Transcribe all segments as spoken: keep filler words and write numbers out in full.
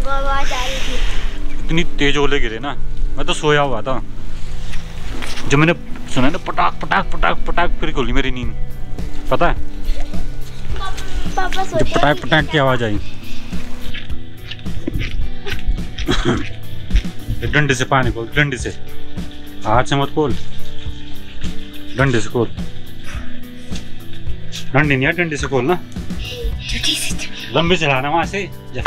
हमको आवाज आ रही थी। इतनी तेज ओले गिरे ना, मैं तो सोया हुआ था। जब मैंने सुना ना पटाख पटाख पटाख पटाख, फिर खुली मेरी नींद। पता है पापा जब पटाख पटाख की आवाज आई, डंडे से पानी खोल, डंडे से, हाथ से मत खोल, डंडे से खोल। डंडी नहीं है, डंडे से खोल ना, लंबे चलाना वहां से जा।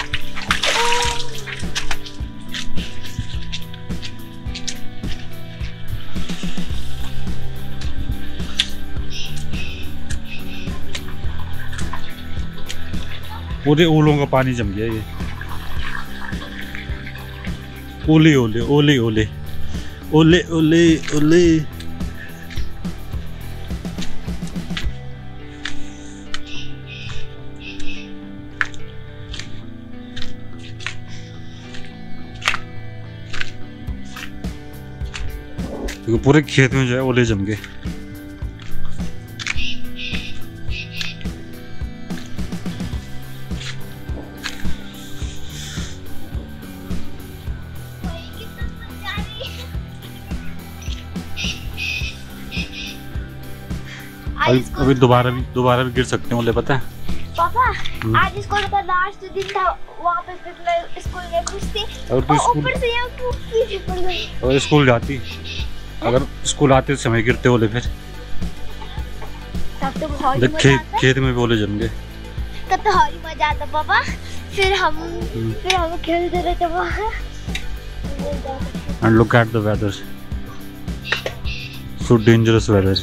पूरे ओलों का पानी जम गया ये। ओले ओले ओले ओले ओले ओले ओले। पूरे खेत में जो है ओले जम गए। अभी अभी दोबारा भी दोबारा भी गिर सकते हैं ओले, पता है पापा। आज स्कूल का लास्ट दिन था, वहाँ पे फिर मैं स्कूल में खुश थी और ऊपर से यहाँ कीचड़ पड़ गई। और स्कूल जाती, अगर स्कूल आते समय गिरते ओले, फिर तब तो बहुत देख खेत खेत में भी ओले जम गए। तब तो और मजा आता पापा। फिर हम फिर हम खेलते रहते वहाँ। And look at the weather, so dangerous weather.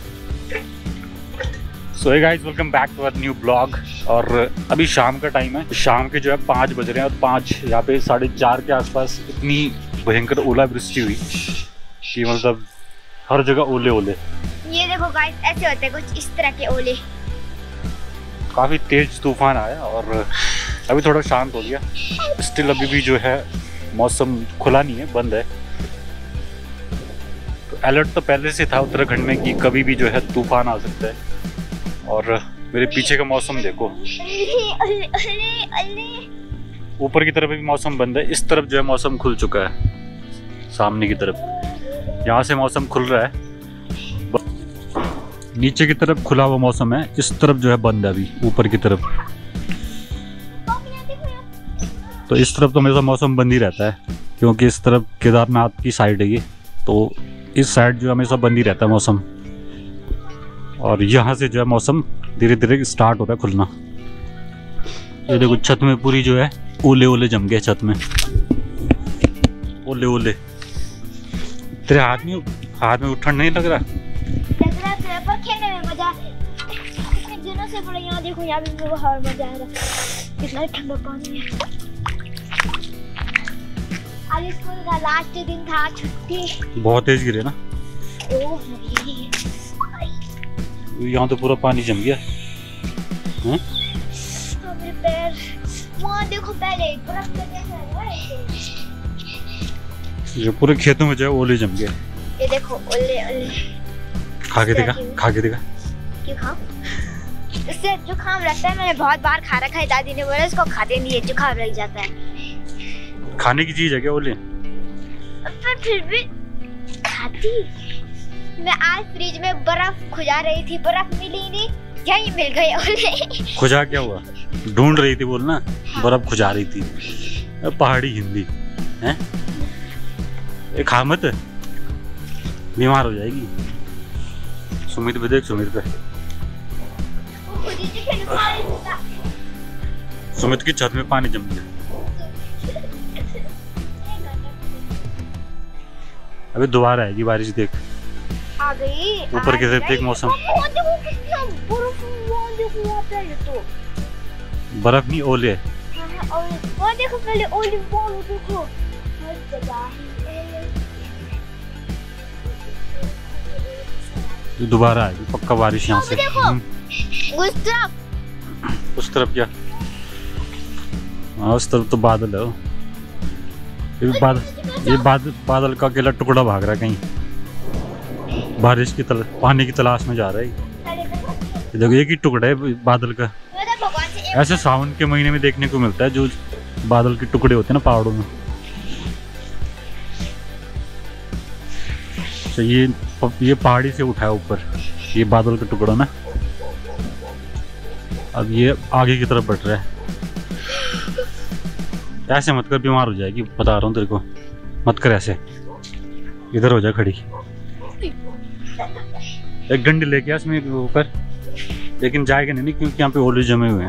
So hey guys, welcome back to our new blog। और अभी शाम का टाइम है, शाम के जो है पाँच बज रहे हैं और पाँच यहाँ पे साढ़े चार के आसपास इतनी भयंकर ओलावृष्टि हुई कि मतलब हर जगह ओले ओले। ये देखो गाइस, ऐसे होते हैं कुछ इस तरह के ओले। काफ़ी तेज तूफान आया और अभी थोड़ा शांत हो गया। स्टिल अभी भी जो है मौसम खुला नहीं है, बंद है। तो अलर्ट तो पहले से था उत्तराखंड में कि कभी भी जो है तूफान आ सकता है। और मेरे पीछे का मौसम देखो, ऊपर की तरफ भी मौसम बंद है, इस तरफ जो है मौसम खुल चुका है। सामने की तरफ यहाँ से मौसम खुल रहा है, नीचे की तरफ खुला हुआ मौसम है, इस तरफ जो है बंद है अभी ऊपर की तरफ। तो इस तरफ तो हमेशा मौसम बंद ही रहता है क्योंकि इस तरफ केदारनाथ की साइड है ये, तो इस साइड जो हमेशा बंद ही रहता है मौसम। और यहाँ से जो है मौसम धीरे धीरे स्टार्ट हो रहा है खुलना। ये देखो छत में पूरी जो है ओले ओले जम गए, छत में ओले ओले। तेरे हाथ में हाथ में उठन नहीं लग रहा? लग रहा है पर खेलने में मजा कितने दिनों से पड़े। यहाँ देखो, यहाँ भी मेरे को हवा मजा आ रहा है, कितना ठंडा पानी है। आज स्कूल का लास्ट दिन था, छुट्टी। बहुत तेज गिरे ना। ओह यहाँ तो पूरा पानी जम गया है। मेरे पैर वहाँ देखो, पहले बर्फ का जैसा है। ये पूरे खेतों में जो है ओले जम गए। ये देखो ओले ओले। खा के देखा, खा के देखा। क्यों खाओ? इससे जुकाम लगता है, मैंने बहुत बार खा रखा है। दादी ने बोला इसको खाते नहीं है, जुकाम लग जाता है। खाने की चीज है क्या ओले? पर फिर भी खाती। मैं आज फ्रिज में बर्फ खुजा रही थी, बर्फ मिली नहीं, यही मिल गई ओले। खुजा क्या हुआ? ढूंढ रही थी बोलना। हाँ। बर्फ खुजा रही थी, पहाड़ी हिंदी है। एक खा मत, बीमार हो जाएगी। सुमित भी देख, सुमित पे सुमित की छत में पानी जम गया। अभी दोबारा आएगी बारिश, देख आ गई। ऊपर की तरफ देख मौसम। बर्फ नहीं ओले। वो देखो पहले ओले, वो देखो हर जगह है। दोबारा आएगी पक्का बारिश यहाँ से। उस तरफ उस तरफ क्या? हाँ उस तरफ तो बादल है। ये बादल ये बादल बादल का अकेला टुकड़ा भाग रहा है कहीं, बारिश की तल, पानी की तलाश में जा रहा है। देखो एक ही टुकड़ा है बादल का। ऐसे सावन के महीने में देखने को मिलता है, जो बादल के टुकड़े होते हैं ना पहाड़ों में। तो ये ये पहाड़ी से उठा है ऊपर, ये बादल का टुकड़ा ना। अब ये आगे की तरफ बढ़ रहा है। ऐसे मत कर, बीमार हो जाएगी, बता रहा हूँ तेरे को, मत कर ऐसे। इधर हो जा खड़ी, एक डंडी लेके आ इसमें ऊपर, लेकिन जाएगा नहीं क्योंकि यहाँ पे ओले जमे हुए हैं।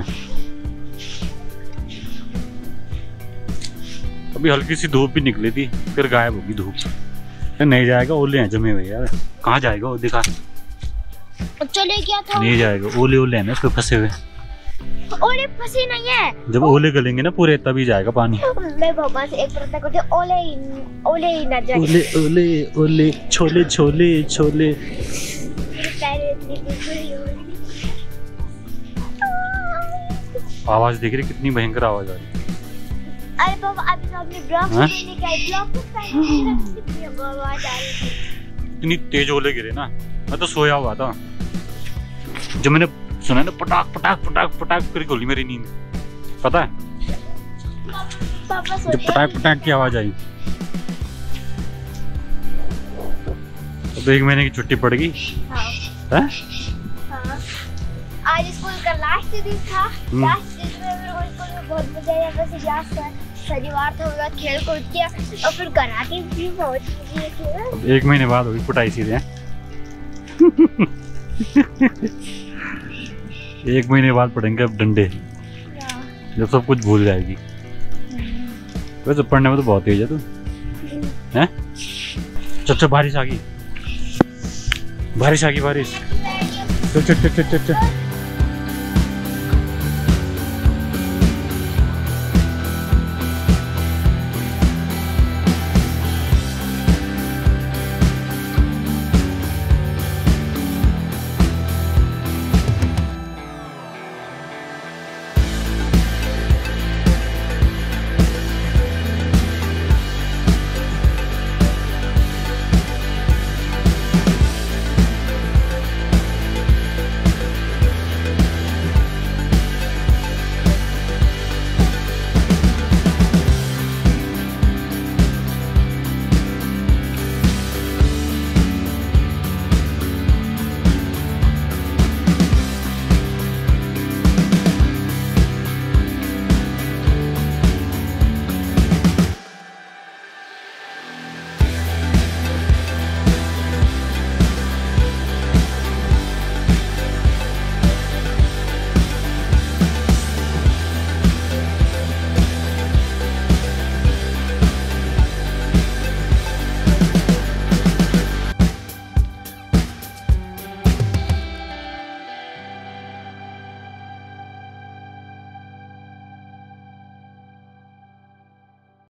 अभी हल्की सी धूप भी निकली थी, फिर गायब होगी धूप। नहीं जाएगा, ओले हैं जमे हुए यार। कहाँ जाएगा वो, दिखा। चले गया था, नहीं जाएगा, ओले ओले हैं ना उसके फंसे हुए। ओले फंसे नहीं है, जब ओले गलेंगे ना पूरे तभी जाएगा पानी। मैं पापा से एक प्रश्न करती हूँ, ओले ही ओले ही ना जाए। ओले ओले ओले छोले छोले छोले। आवाज देख रही कितनी भयंकर आवाज आ रही है। अरे पापा अभी तो आपने ब्लॉक लेने गए, ब्लॉक तो कितनी आवाज आ रही थी। इतनी तेज ओले गिरे ना, मैं तो सोया हुआ था। जब मैंने सुना ना पटाख पटाख पटाख पटाख कर गोली मेरी नींद, पता है पापा जब पटाख पटाख की आवाज आई। तो एक महीने की छुट्टी पड़ गई। हाँ। है? हाँ। आज स्कूल का लास्ट दिन था, लास्ट दिन में मेरे को स्कूल में बहुत मजा आया। वैसे आज शनिवार था, मैं खेल कूद किया और फिर घर आके भी बहुत मजे किए। एक महीने बाद होगी कुटाई सीधे। एक महीने बाद पढ़ेंगे अब डंडे, जब सब कुछ भूल जाएगी। वैसे पढ़ने में तो बहुत तेज है तू, हैं? चल चल, बारिश आ गई, बारिश आ गई, बारिश। चल चल चल चल चल।